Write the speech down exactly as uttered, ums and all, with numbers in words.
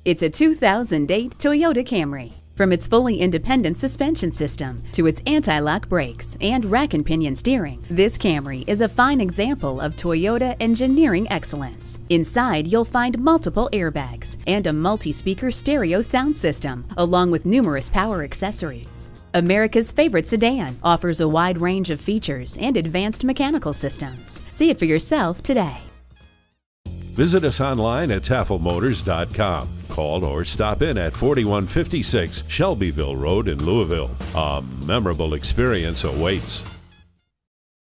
It's a two thousand eight Toyota Camry. From its fully independent suspension system to its anti-lock brakes and rack and pinion steering, this Camry is a fine example of Toyota engineering excellence. Inside, you'll find multiple airbags and a multi-speaker stereo sound system, along with numerous power accessories. America's favorite sedan offers a wide range of features and advanced mechanical systems. See it for yourself today. Visit us online at Taffel Motors dot com. Call or stop in at forty-one fifty-six Shelbyville Road in Louisville. A memorable experience awaits.